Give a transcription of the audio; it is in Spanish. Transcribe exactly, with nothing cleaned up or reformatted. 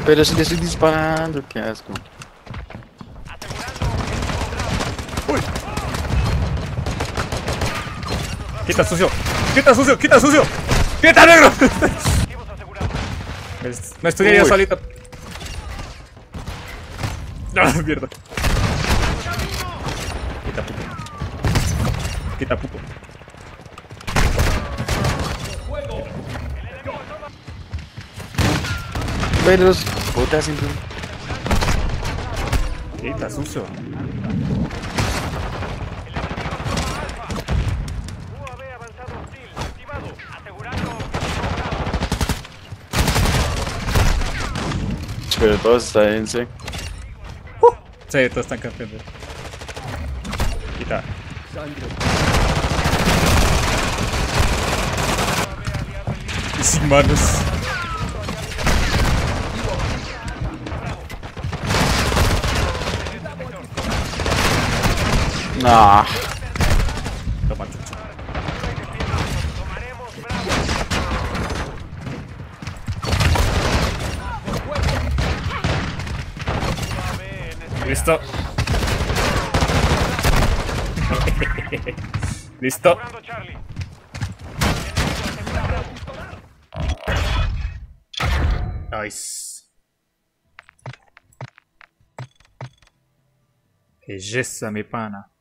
Pero si le estoy disparando, qué asco. Uy. Quita sucio, quita sucio, quita sucio, quita negro. Me, me estoy ya solito. Ah, mierda. Quita puto. Quita puto. Pero puta siempre. Quita sucio. Pero todos están en C. Uh. Sí, todos están campeando. Quita. Y sin manos. Nah. Toma, chucho. Listo. Listo. Nice. Belleza, mi pana.